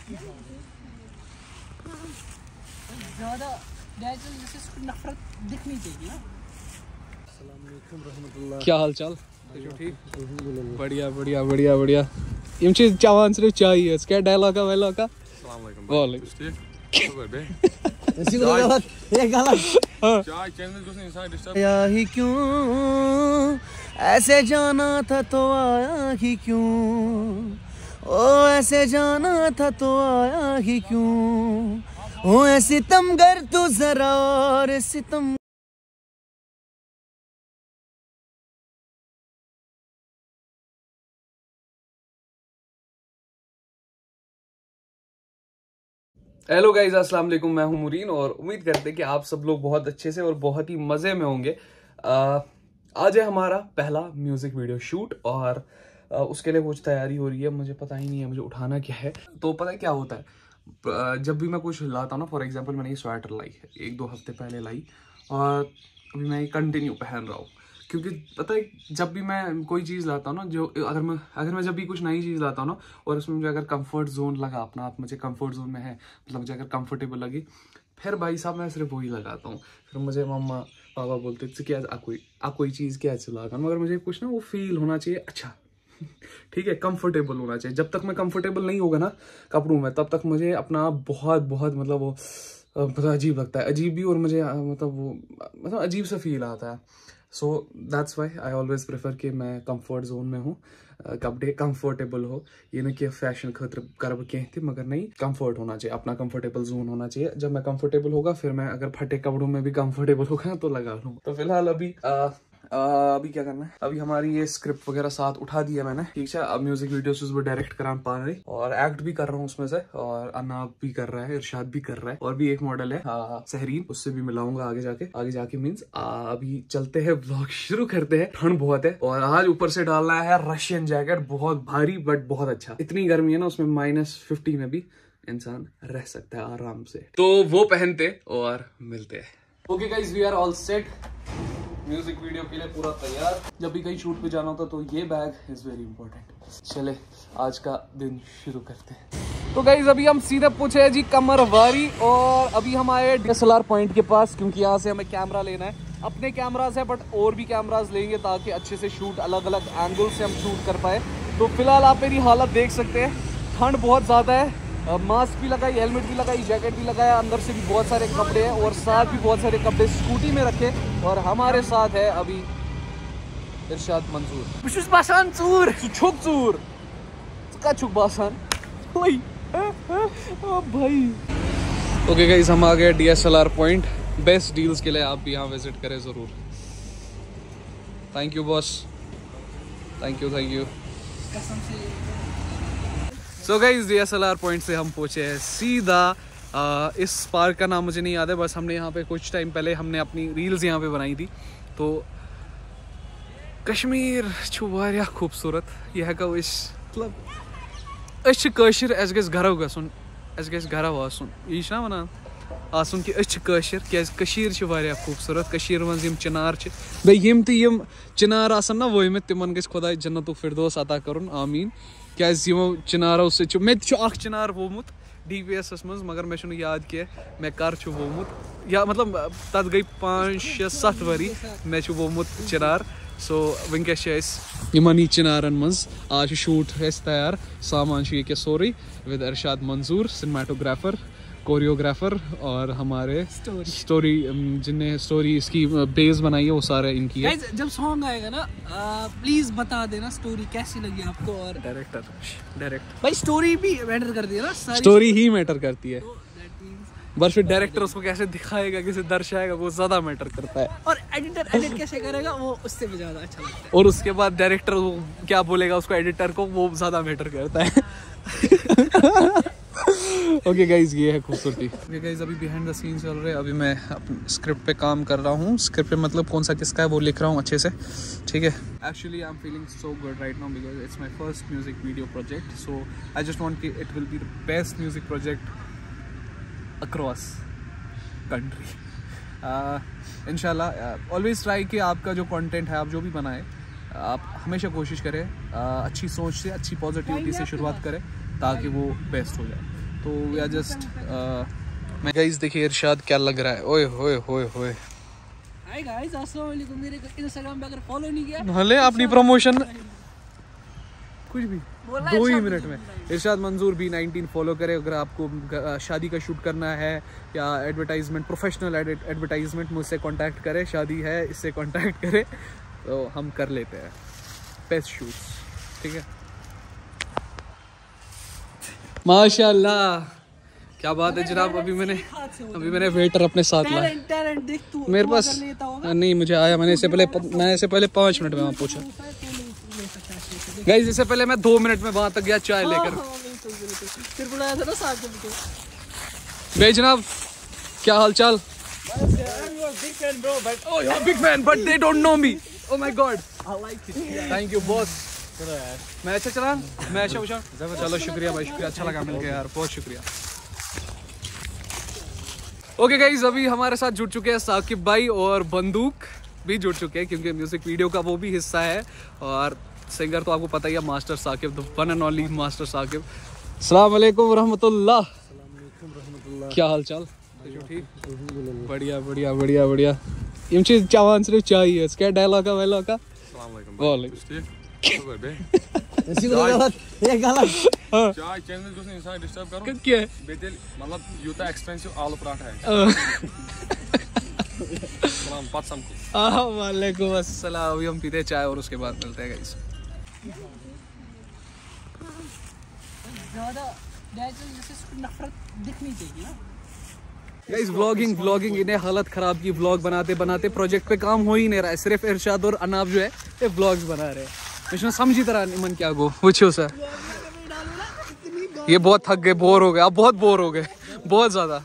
ज़्यादा जैसे नफरत दिखनी चाहिए ना। क्या हाल चाल? ठीक, बढ़िया बढ़िया बढ़िया बढ़िया। यम चवान सिर्फ चाय क्या डायलॉग वायलॉग आया ही क्यों, ऐसे जाना था तो आया ही क्यों, ओ ऐसे जाना था तो आया ही क्यों, ओ ऐ सितमगर तू जरा और सितम। हेलो गाइस, अस्सलाम वालेकुम। मैं हूं मुरीन और उम्मीद करते हैं कि आप सब लोग बहुत अच्छे से और बहुत ही मज़े में होंगे। आज है हमारा पहला म्यूज़िक वीडियो शूट और उसके लिए कुछ तैयारी हो रही है। मुझे पता ही नहीं है मुझे उठाना क्या है। तो पता है क्या होता है, जब भी मैं कुछ लाता हूँ ना, फॉर एग्जांपल मैंने ये स्वेटर लाई है 1-2 हफ्ते पहले लाई और अभी मैं ये कंटिन्यू पहन रहा हूँ। क्योंकि पता है जब भी मैं कोई चीज़ लाता हूँ ना, जो अगर मैं जब भी कुछ नई चीज़ लाता हूँ ना और उसमें मुझे अगर कंफर्ट जोन लगा, अपना आप मुझे कंफर्ट जोन में है, मतलब मुझे अगर कंफर्टेबल लगी, फिर भाई साहब मैं सिर्फ वही लगाता हूँ। फिर मुझे मम्मा पापा बोलते थे क्या आप कोई चीज़ क्या चलाता, मगर मुझे कुछ ना वो फील होना चाहिए अच्छा, ठीक है, कंफर्टेबल होना चाहिए। जब तक मैं कंफर्टेबल नहीं होगा ना कपड़ों में, तब तक मुझे अपना बहुत मतलब वो मतलब अजीब लगता है, अजीब भी, और मुझे मतलब अजीब सा फील आता है। So that's why I always prefer कि मैं कंफर्ट जोन में हूँ, कपड़े कंफर्टेबल हो। ये ना कि फैशन खतर कर कह मगर नहीं, कंफर्ट होना चाहिए, अपना कंफर्टेबल जोन होना चाहिए। जब मैं कंफर्टेबल होगा फिर मैं अगर फटे कपड़ों में भी कंफर्टेबल होगा तो लगा लूँ। तो फिलहाल अभी क्या करना है, अभी हमारी ये स्क्रिप्ट वगैरह साथ उठा दिया मैंने, ठीक है। अब म्यूजिक वीडियोस वो डायरेक्ट करा पा रही और एक्ट भी कर रहा हूँ उसमें से, और अनाब भी कर रहा है, इरशाद भी कर रहा है, और भी एक मॉडल है सहरीन, उससे भी मिलाऊंगा आगे जाके मीन्स। अभी चलते हैं, व्लॉग शुरू करते हैं। ठंड बहुत है और आज ऊपर से डालना है रशियन जैकेट, बहुत भारी बट बहुत अच्छा। इतनी गर्मी है ना, उसमें -50 में भी इंसान रह सकता है आराम से। तो वो पहनते और मिलते हैं। Okay guys, we are all set, music video के लिए पूरा तैयार। जब भी कहीं शूट पे जाना होता तो ये बैग इज वेरी इंपॉर्टेंट। चले आज का दिन शुरू करते हैं। तो गाइज अभी हम सीधे पूछे हैं जी कमरवारी, और अभी हम आए DSLR पॉइंट के पास, क्योंकि यहाँ से हमें कैमरा लेना है। अपने कैमराज है बट और भी कैमराज लेंगे ताकि अच्छे से शूट, अलग अलग एंगल से हम शूट कर पाए। तो फिलहाल आप मेरी हालत देख सकते हैं, ठंड बहुत ज़्यादा है। मास्क भी लगाई, हेलमेट भी लगाई, जैकेट भी लगाया, अंदर से भी बहुत सारे कपड़े हैं और साथ भी बहुत सारे कपड़े स्कूटी में रखे। और हमारे साथ है अभी इरशाद मंसूर। बासान चूर छुक चूर का छुक बासान भाई। ओके गाइस, हम आ गए DSLR पॉइंट। बेस्ट डील्स के लिए आप भी यहाँ विजिट करें ज़रूर। Thank you boss, thank you. So guys, DSLR point से हम पहुंचे हैं सीधा इस पार्क का नाम मुझे नहीं याद है, बस हमने यहाँ पे कुछ टाइम पहले हमने अपनी रील्स यहाँ पे बनाई थी। तो कश्मीर वारिया खूबसूरत, यह हेको मतलब घरों गसन, घरों आसन, यह ना वनान आसन कि कश्मीर वारिया खूबसूरत। कश्मीर मज यम चिनार बेम तम चिनार आसन ना वोमित, तिमन गस खुदा जन्नतुक फिरदौस अता करुन, आमीन। क्या चिनारों से मे चिनार वोमुत DPS मज, मगर मे याद कह मे कर वोमुत, या मतलब तथ गई 5-6-7 वरी मे वोमुत चिनार। सो वनकस यमन चिनारन मज आज शूट तैयार, सामान ये सोरी विद इरशाद मंजूर, सिनेमाटोग्राफर, कोरियोग्राफर, और हमारे स्टोरी जिनने स्टोरी इसकी बेस बनाई है वो सारे इनकी है। जब सॉन्ग आएगा ना प्लीज बता देना स्टोरी कैसी लगी आपको। और डायरेक्ट भाई स्टोरी भी मैटर करती है ना, स्टोरी ही मैटर करती है, बस फिर डायरेक्टर उसको कैसे दिखाएगा, कैसे दर्शाएगा, वो ज्यादा मैटर करता है। और एडिटर एडिट कैसे करेगा वो उससे भी ज्यादा अच्छा लगता है। और उसके बाद डायरेक्टर वो क्या बोलेगा उसको एडिटर को, वो ज्यादा मैटर करता है। ओके गाइज, ये है खूबसूरती। ओके गाइज, अभी बिहाइंड द सीन चल रहे हैं। अभी मैं अपने स्क्रिप्ट पे काम कर रहा हूँ। स्क्रिप्ट पे मतलब कौन सा किसका है वो लिख रहा हूँ अच्छे से, ठीक है। Actually I am feeling so good right now because it's my first music video project. So I just want कि it will be the best music project across country इंशाल्लाह। ऑलवेज ट्राई कि आपका जो कंटेंट है, आप जो भी बनाए, आप हमेशा कोशिश करें अच्छी सोच से, अच्छी पॉजिटिविटी से शुरुआत करें ताकि वो बेस्ट हो जाए। तो वी आर जस्ट मैं गाइस देखिए इरशाद क्या लग रहा है, ओए होए होए होए। हाय गाइस, अस्सलाम वालेकुम। मेरे इंस्टाग्राम पे अगर फॉलो नहीं किया, भले अपनी प्रमोशन कुछ भी 2 ही मिनट में। इरशाद मंजूर B19 फॉलो करें अगर आपको शादी का शूट करना है या एडवर्टाइजमेंट, प्रोफेशनल एडवर्टाइजमेंट मुझसे कांटेक्ट करें। शादी है इससे कांटेक्ट करें तो हम कर लेते हैं बेस्ट शूट्स, ठीक है। माशाल्लाह क्या बात है जनाब। अभी मैंने वेटर अपने साथ लाया। टैलेंट देख तू मेरे पास नहीं, मुझे आया। मैंने इससे पहले 5 मिनट में वहाँ पूछा। गाइस इससे पहले मैं 2 मिनट में वहाँ तक गया चाय लेकर। फिर बुलाया था ना साथ में। भाई जनाब क्या हाल चाल? Big fan but they don't know me. Oh my god, thank you boss. मैं अच्छा चला, मैं अच्छा पूछा। चलो शुक्रिया भाई, शुक्रिया, अच्छा लगा मिलके यार, बहुत शुक्रिया। ओके गाइज, अभी हमारे साथ जुड़ चुके हैं साकिब भाई और बंदूक भी जुड़ चुके हैं क्योंकि म्यूजिक वीडियो का वो भी हिस्सा है। और सिंगर तो आपको पता ही है, master Saqib, the one and only master Saqib. अस्सलाम वालेकुम रहमतुल्लाह। क्या हाल चाल? ठीक, बढ़िया बढ़िया बढ़िया बढ़िया। यम चीज चावान सिर्फ चाहिए क्या डायलॉग वेलो का। चाय चैनल को इंसान डिस्टर्ब करो क्या बेतिल मतलब यूता एक्सपेंसिव आलू पराठा है। सलाम पत्सम को। वालेकुम अस्सलाम। अभी हम पीते चाय और उसके बाद मिलते हैं गाइस। ज़्यादा जैसे नफरत दिखनी चाहिए ना गाइस। व्लॉगिंग इन्हें हालत खराब की। व्लॉग बनाते बनाते प्रोजेक्ट पे काम हो ही नहीं रहा है। सिर्फ इरशाद और अनाब जो है ये व्लॉग्स बना रहे हैं। मैं समझी तरह निमन क्या गो पूछो सर। ये बहुत थक गए, बोर हो गए, आप बहुत बोर हो गए, बहुत ज्यादा।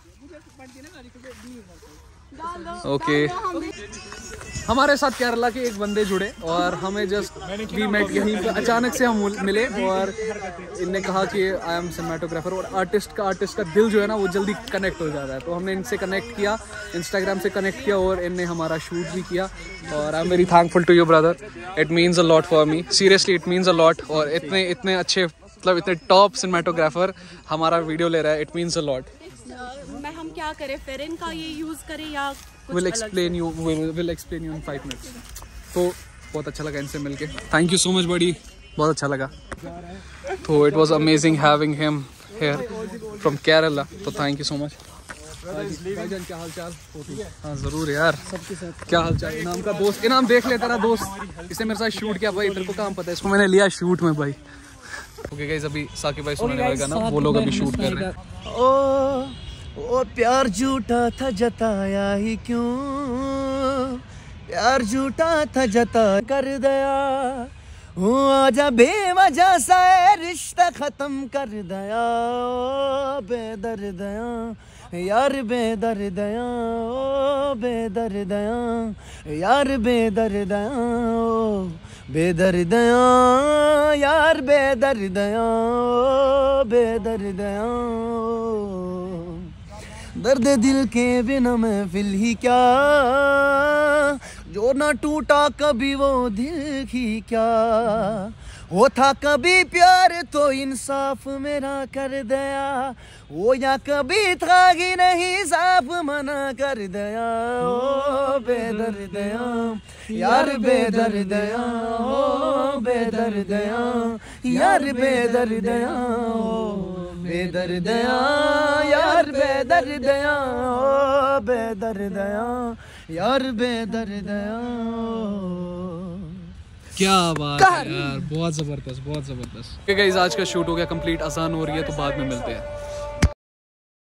ओके हमारे साथ केरला के एक बंदे जुड़े और हमें जस्ट वी मेट यहीं पे अचानक से हम मिले और इनने कहा कि आई एम सिनेमेटोग्राफर। और आर्टिस्ट का दिल जो है ना वो जल्दी कनेक्ट हो जाता है। तो हमने इनसे कनेक्ट किया, इंस्टाग्राम से कनेक्ट किया और इनने हमारा शूट भी किया। और I am very thankful to you brother, it means a lot for me, seriously it means a lot. और इतने अच्छे मतलब इतने टॉप सिनेमेटोग्राफर हमारा वीडियो ले रहा है, इट मीन्स अ लॉट। मैं हम क्या करें फिर, इनका ये यूज करें या will explain you in 5 minutes. तो बहुत अच्छा लगा इनसे मिलके, थैंक यू सो मच बड़ी, बहुत अच्छा लगा। तो it was amazing having him here from Kerala, तो थैंक यू सो मच। भाईजान क्या हाल चाल? हाँ जरूर यार, सबके साथ क्या हाल चाल? इनाम का दोस्त, इनाम देख ले तेरा दोस्त, इसने मेरे साथ शूट किया भाई, तेरे को काम पता है, इसको मैंने लिया शूट में भाई। ओके गाइस, अभी साकिब भाई सुनाने वाले गाना वो लोग अभी शूट कर रहे हैं। ओ प्यार झूठा था जताया ही क्यों, प्यार झूठा था जता कर दया, हूँ आजा बेवजह सा रिश्ता खत्म कर दया। बेदर्दया यार बेदर्दया, ओ बेदर्दया यार बेदर्दया, ओ बेदर्दया यार बेदर्दया, ओ बेदर्दया। दर्द दिल के बिना महफिल ही क्या, जो ना टूटा कभी वो दिल ही क्या। वो था कभी प्यार तो इंसाफ मेरा कर दया, वो या कभी था ही नहीं साफ मना कर दया। ओ बेदर्दया यार बेदर्दया, ओ बेदर्दया यार बेदर्दया, ओ बेदर्दया यार बेदर्दया, ओ बेदर्दया यार बेदर्दया। क्या बात है यार, बहुत जबरदस्त, बहुत जबरदस्त। गाइस आज का शूट हो गया कंप्लीट, आसान हो रही है तो बाद में मिलते हैं।